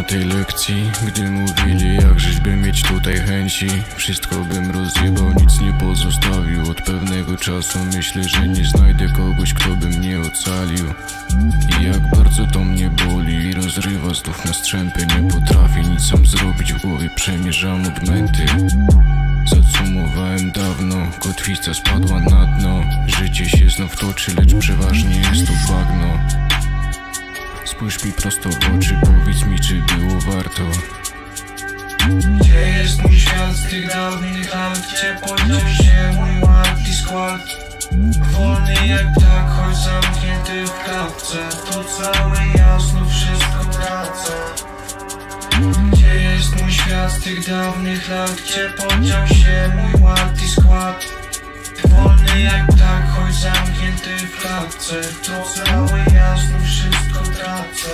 tej lekcji, gdy mówili jak żyć, by mieć tutaj chęci. Wszystko bym rozjebał, nic nie pozostawił. Od pewnego czasu myślę, że nie znajdę kogoś, kto by mnie ocalił. I jak bardzo to mnie boli i rozrywa znów na strzępy. Nie potrafię nic sam zrobić, w głowie przemierzam odmęty. Zacumowałem dawno, kotwica spadła na dno. Życie się znów toczy, lecz przeważnie jest to bagno. Spójrz mi prosto w oczy, powiedz mi, czy było warto. Gdzie jest mój świat z tych dawnych lat? Gdzie podział się mój ład i skład? Wolny jak ptak, choć zamknięty w klatce. To całe jasno, wszystko tracę. Gdzie jest mój świat z tych dawnych lat? Gdzie podział się mój ład i skład? Wolny jak ptak, choć zamknięty w klatce. To całe jasno, wszystko tracę.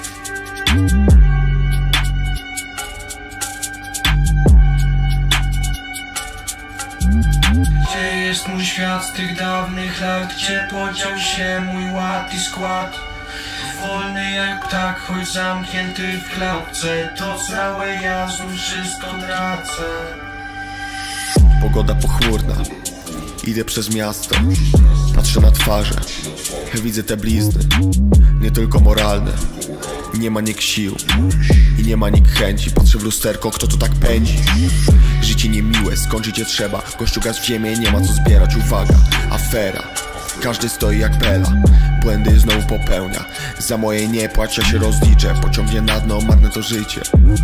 Gdzie jest mój świat z tych dawnych lat? Gdzie podział się mój ład i skład? Wolny jak ptak, choć zamknięty w klatce. To całe jasno, wszystko tracę. Pogoda pochmurna, idę przez miasto, patrzę na twarze, widzę te blizny, nie tylko moralne. Nie ma nikt sił i nie ma nikt chęci. Patrzę w lusterko, kto to tak pędzi. Życie niemiłe, skończyć je trzeba. Gościu gaz w ziemię, nie ma co zbierać. Uwaga, afera, każdy stoi jak Bela. Błędy znowu popełnia. Za moje nie płać, ja się rozliczę. Pociągnie na dno, marne to życie.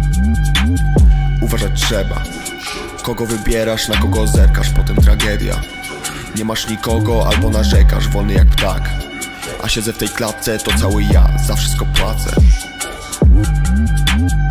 Uważać trzeba. Kogo wybierasz, na kogo zerkasz, potem tragedia. Nie masz nikogo albo narzekasz, wolny jak ptak. A siedzę w tej klatce, to cały ja, za wszystko płacę.